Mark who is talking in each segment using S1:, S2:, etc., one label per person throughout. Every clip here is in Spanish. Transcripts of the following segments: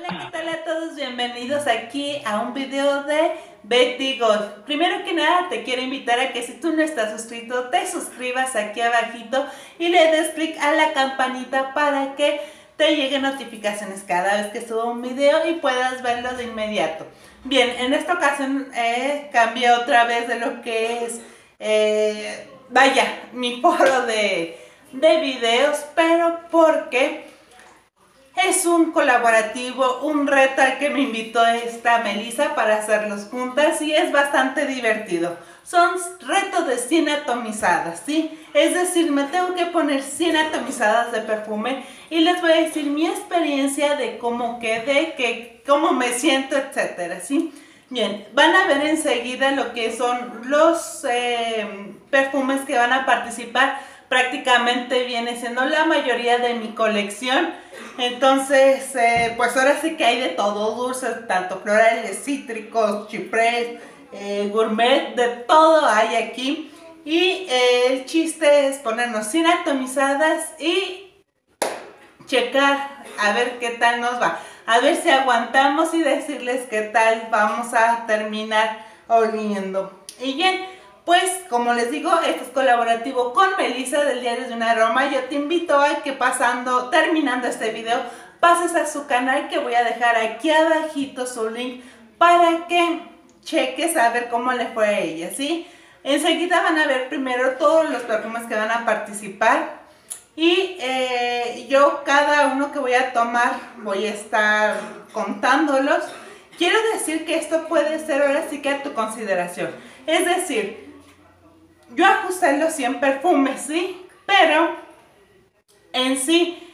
S1: Hola, ¿qué tal a todos? Bienvenidos aquí a un video de Betty God. Primero que nada te quiero invitar a que si tú no estás suscrito, te suscribas aquí abajito y le des clic a la campanita para que te lleguen notificaciones cada vez que subo un video y puedas verlo de inmediato. Bien, en esta ocasión cambié otra vez de lo que es, mi foro de videos, pero porque es un colaborativo, un reto al que me invitó esta Melissa para hacerlos juntas y es bastante divertido. Son retos de 100 atomizadas, ¿sí? Es decir, me tengo que poner 100 atomizadas de perfume y les voy a decir mi experiencia de cómo quedé, cómo me siento, etcétera, ¿sí? Bien, van a ver enseguida lo que son los perfumes que van a participar. Prácticamente viene siendo la mayoría de mi colección. Entonces, pues ahora sí que hay de todo, dulces, tanto florales, cítricos, chiprés, gourmet, de todo hay aquí. Y el chiste es ponernos 100 atomizadas y checar a ver qué tal nos va. A ver si aguantamos y decirles qué tal vamos a terminar oliendo. Y bien, pues como les digo, esto es colaborativo con Melissa del Diario de un Aroma. Yo te invito a que terminando este video, pases a su canal que voy a dejar aquí abajito su link para que cheques a ver cómo le fue a ella, ¿sí? Enseguida van a ver primero todos los perfumes que van a participar. Y yo cada uno que voy a tomar voy a estar contándolos. Quiero decir que esto puede ser ahora sí que a tu consideración. Es decir, yo ajusté los 100 perfumes, ¿sí? Pero en sí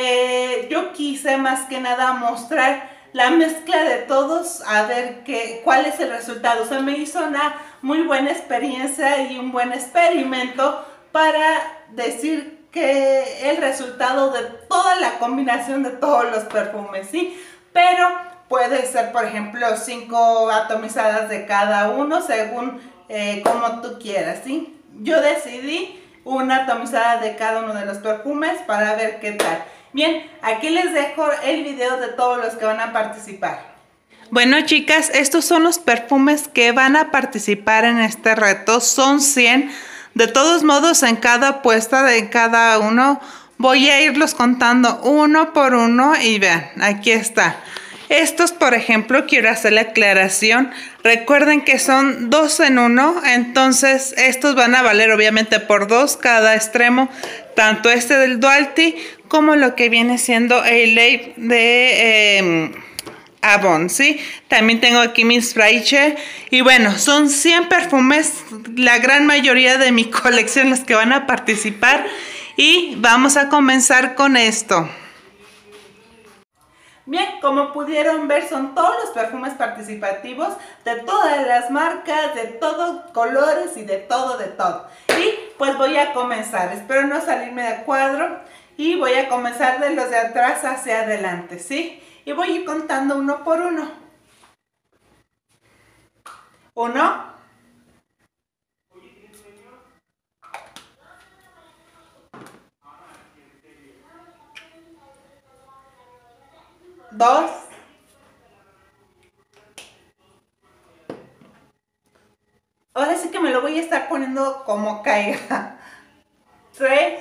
S1: yo quise más que nada mostrar la mezcla de todos, a ver cuál es el resultado. O sea, me hizo una muy buena experiencia y un buen experimento para decir que el resultado de toda la combinación de todos los perfumes, ¿sí? Pero puede ser, por ejemplo, 5 atomizadas de cada uno, según como tú quieras, ¿sí? Yo decidí una atomizada de cada uno de los perfumes para ver qué tal. Bien, aquí les dejo el video de todos los que van a participar. Bueno, chicas, estos son los perfumes que van a participar en este reto. Son 100. De todos modos, en cada apuesta de cada uno voy a irlos contando uno por uno y vean, aquí está. Estos, por ejemplo, quiero hacer la aclaración. Recuerden que son 2 en 1, entonces estos van a valer obviamente por 2 cada extremo, tanto este del Dualty como lo que viene siendo el Lave de Avon, ¿sí? También tengo aquí mis Fraiche. Y bueno, son 100 perfumes, la gran mayoría de mi colección los que van a participar. Y vamos a comenzar con esto. Bien, como pudieron ver, son todos los perfumes participativos de todas las marcas, de todos colores y de todo, de todo. Y pues voy a comenzar, espero no salirme de cuadro y voy a comenzar de los de atrás hacia adelante, ¿sí? Y voy a ir contando uno por uno. 1, 2, 'ahora sí que me lo voy a estar poniendo como caiga. 3,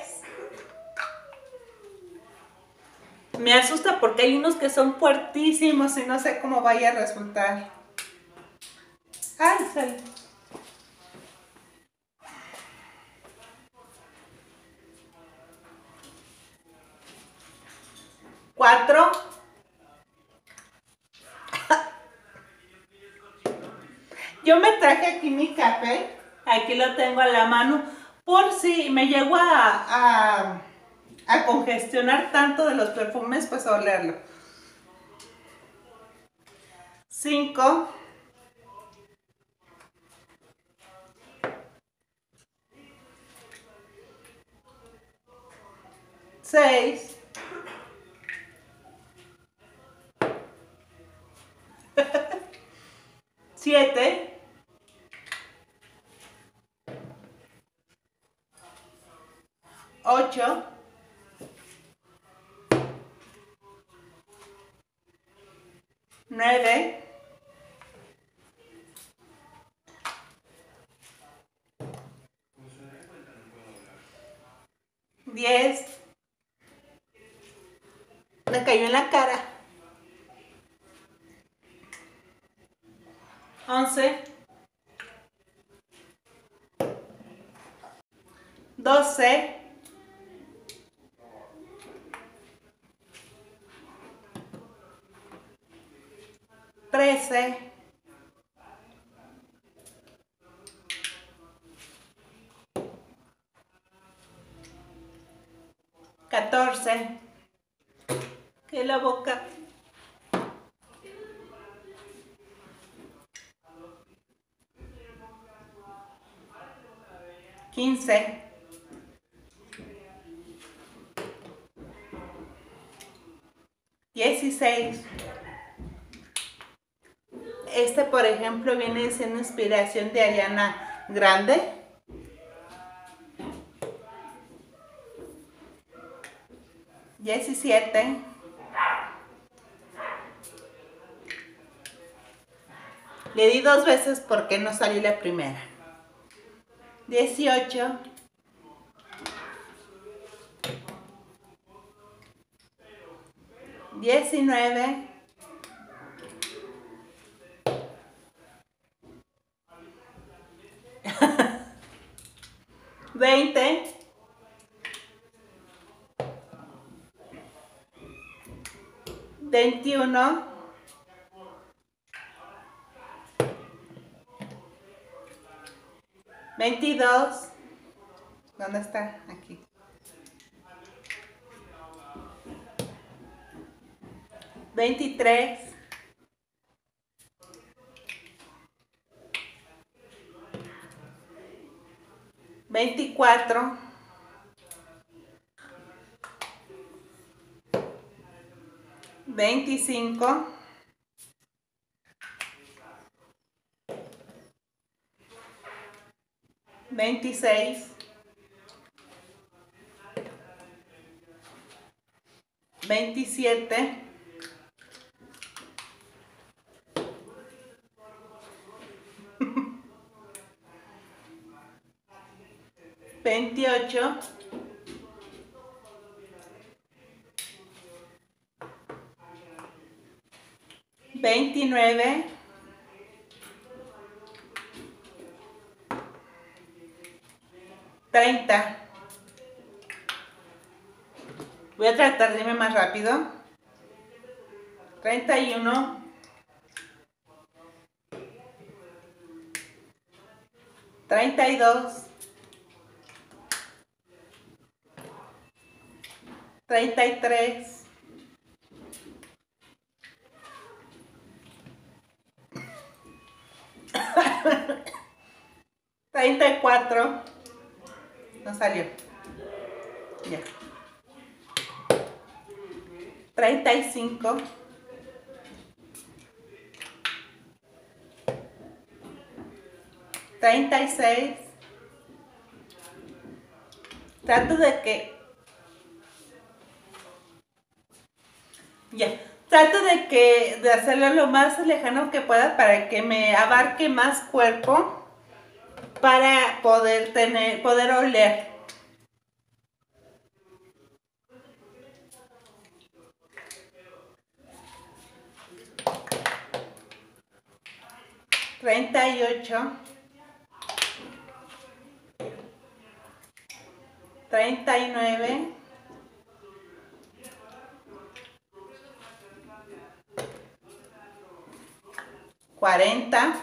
S1: me asusta porque hay unos que son fuertísimos y no sé cómo vaya a resultar. Ay, sale. 4, yo me traje aquí mi café, aquí lo tengo a la mano, por si me llego a congestionar tanto de los perfumes, pues a olerlo. 5, 6, 7, 8, 9, 10, me cayó en la cara. 11, 12, 13, 14, que la boca, 15, 16. Este, por ejemplo, viene siendo inspiración de Ariana Grande. 17. Le di 2 veces porque no salió la primera. 18. 19. 20. 21. 22. ¿Dónde está? Aquí. 23. 24. 25. 26. 27. 28. 29. 30. Voy a tratar de irme más rápido. 31. 32. 33. 34. No salió. Ya. 35. 36. Trato de que... Ya. Trato de hacerlo lo más lejano que pueda para que me abarque más cuerpo para poder oler. Treinta y 39. 40.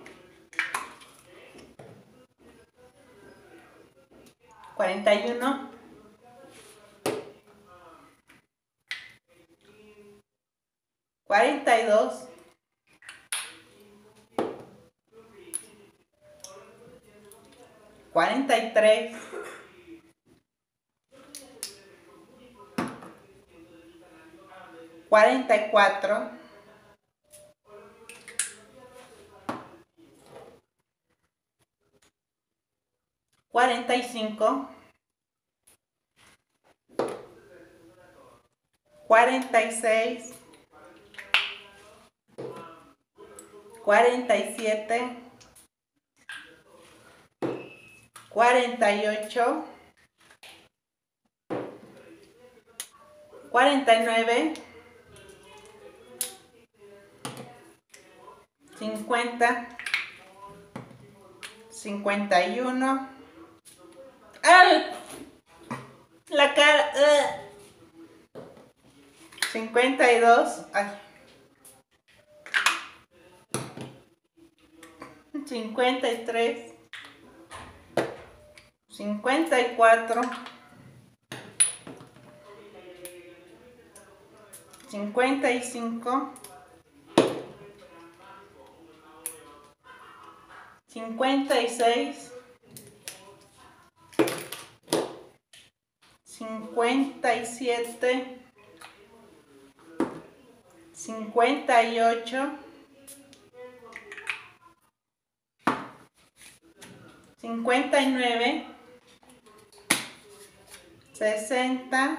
S1: 41. 42. 43. 44. 45. 46. 47, 48, 49, 50, 51. ¡Ay! La cara. 52. Ay. 53. 54. 55. 56. 57. 58. 59. 60.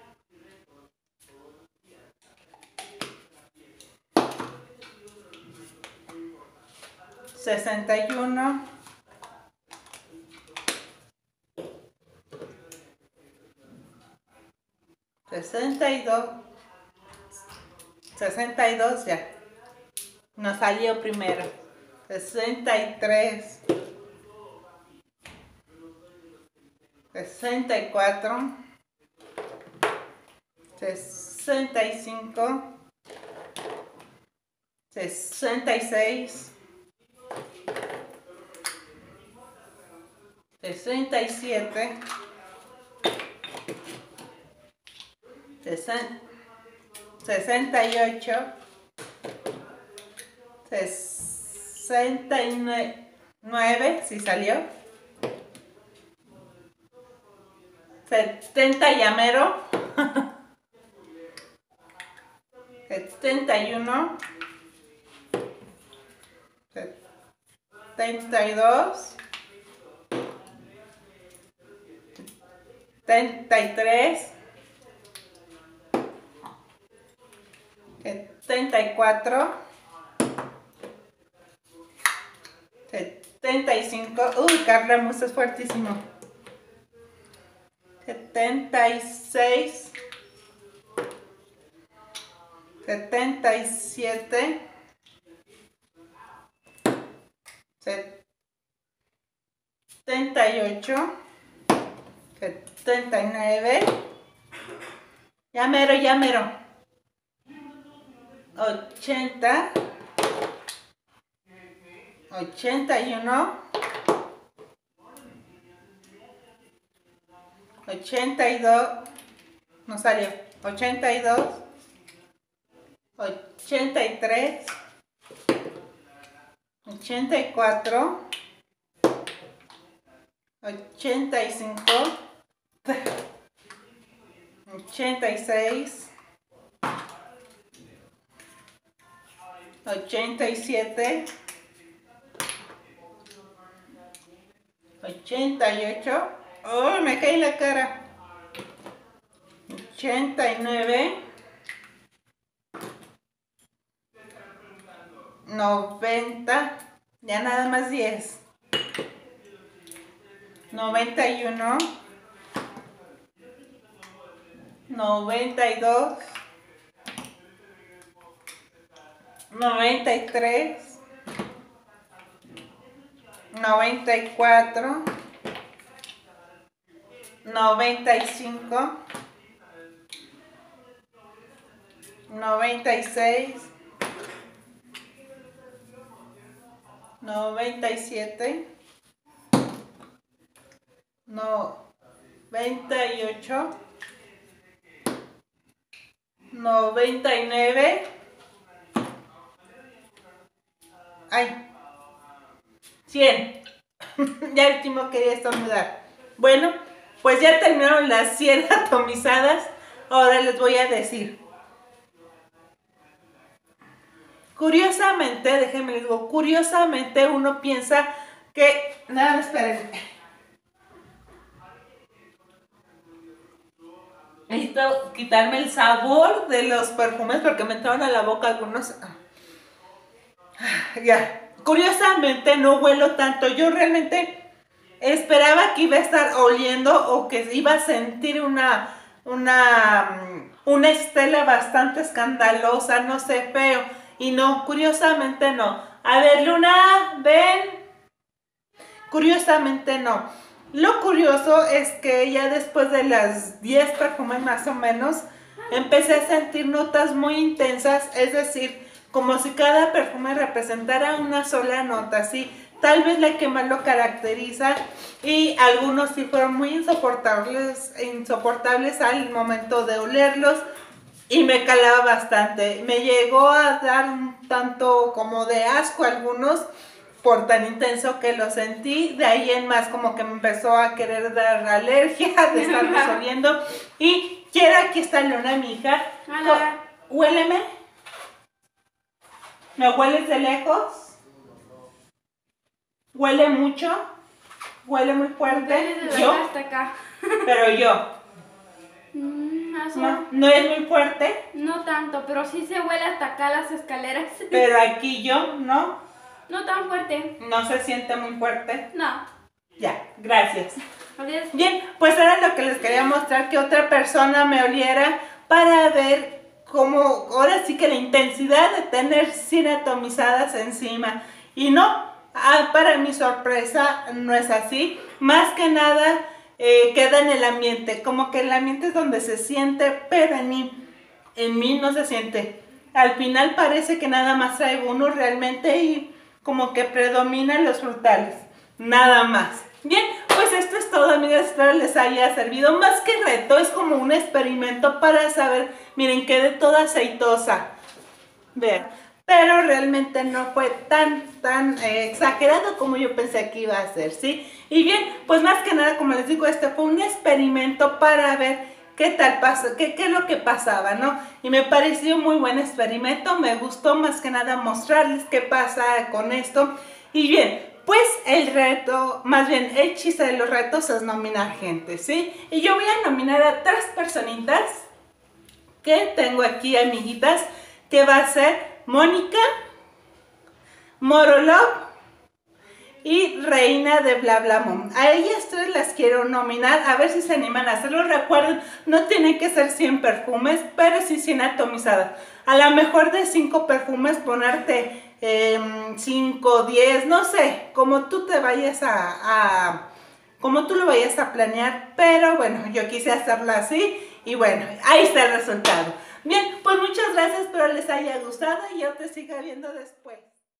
S1: 61. 62. 62 ya. Nos salió primero. 63. 64. 65. 66. 67. 68. 69, si salió. 70 llamero. 71. 72. 73. 74. 75. Uy, Carla, es fuertísimo. 76. 77. 78. 79. Ya mero, ya mero. 80. 81. 82. No salió. 82. 83. 84. 85. 86. 87. 88. ¡Oh, me cae la cara! 89. 90. Ya nada más 10. 91. 92. 93. 94. 95. 96. 97. 98. 99. Ay, 100. Ya el último quería estornudar. Bueno, pues ya terminaron las 100 atomizadas. Ahora les voy a decir. Curiosamente, déjenme les digo, curiosamente uno piensa que... Nada, esperen. Necesito quitarme el sabor de los perfumes porque me entraron a la boca algunos... Ya, curiosamente no huelo tanto. Yo realmente esperaba que iba a estar oliendo o que iba a sentir una estela bastante escandalosa, no sé, feo. Y no, curiosamente no. A ver, Luna, ven. Curiosamente no. Lo curioso es que ya después de las 10 perfumes más o menos, empecé a sentir notas muy intensas, es decir, como si cada perfume representara una sola nota, ¿sí? Tal vez la que más lo caracteriza, y algunos sí fueron muy insoportables al momento de olerlos y me calaba bastante. Me llegó a dar un tanto como de asco algunos por tan intenso que lo sentí. De ahí en más como que me empezó a querer dar alergia de estarlos oliendo. Y quiero, aquí está Luna, mi hija.
S2: Hola.
S1: Huéleme. ¿Me hueles de lejos? ¿Huele mucho? ¿Huele muy fuerte?
S2: Desde
S1: ¿Yo?
S2: acá hasta acá.
S1: Pero yo.
S2: Así.
S1: ¿No es muy fuerte?
S2: No tanto, pero sí se huele hasta acá las escaleras.
S1: Pero aquí yo, ¿no?
S2: No tan fuerte.
S1: ¿No se siente muy fuerte?
S2: No.
S1: Ya, gracias.
S2: Adiós.
S1: Bien, pues era lo que les quería mostrar, que otra persona me oliera para ver cómo, ahora sí que la intensidad de tener 100 atomizadas encima. Y no, para mi sorpresa no es así. Más que nada queda en el ambiente, como que el ambiente es donde se siente, pero en mí no se siente. Al final parece que nada más traigo uno realmente y como que predominan los frutales, nada más. Bien, pues esto es todo, amigas, espero les haya servido. Más que reto, es como un experimento para saber, miren, quedé toda aceitosa, vean, pero realmente no fue tan exagerado como yo pensé que iba a ser, ¿sí? Y bien, pues más que nada, como les digo, este fue un experimento para ver qué tal pasa, qué es lo que pasaba, ¿no? Y me pareció muy buen experimento, me gustó más que nada mostrarles qué pasa con esto. Y bien, pues el reto, más bien el chiste de los retos es nominar gente, ¿sí? Y yo voy a nominar a 3 personitas que tengo aquí, amiguitas, que va a ser Mónica, Morolov y Reina de Bla Bla Mom. A ellas 3 las quiero nominar, a ver si se animan a hacerlo. Recuerden, no tienen que ser 100 perfumes, pero sí 100 atomizadas. A lo mejor de 5 perfumes ponerte 5, 10, no sé, como tú te vayas como tú lo vayas a planear, pero bueno, yo quise hacerlo así y bueno, ahí está el resultado. Bien, pues muchas gracias, espero les haya gustado y yo te siga viendo después.